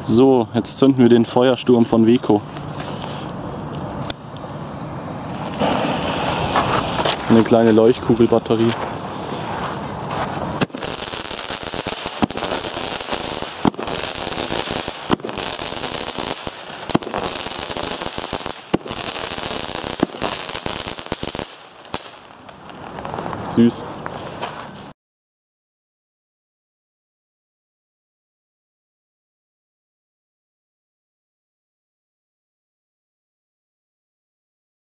So, jetzt zünden wir den Feuersturm von Weco. Eine kleine Leuchtkugelbatterie. Süß.